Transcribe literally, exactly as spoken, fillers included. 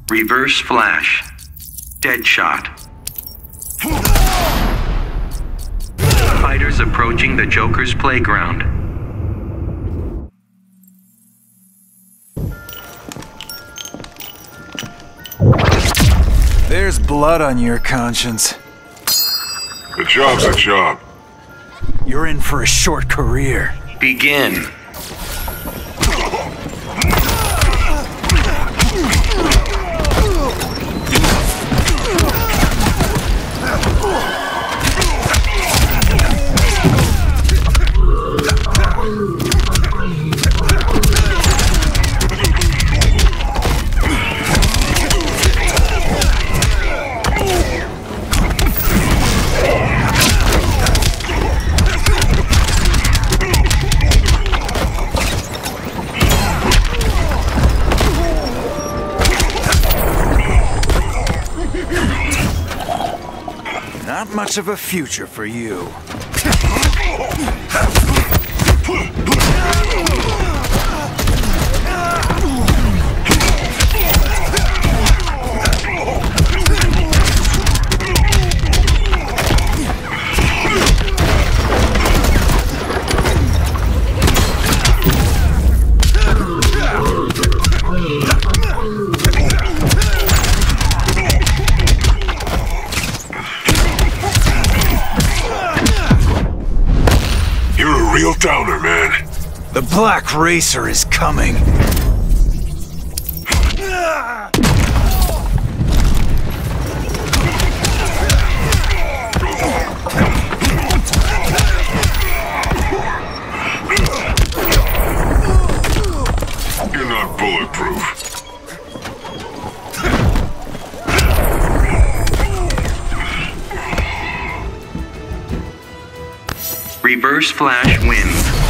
Reverse Flash. Deadshot. Fighters approaching the Joker's playground. There's blood on your conscience. The job's a job. You're in for a short career. Begin. Not much of a future for you. You're a real downer, man. The Black Racer is coming. You're not bulletproof. Reverse Flash wins.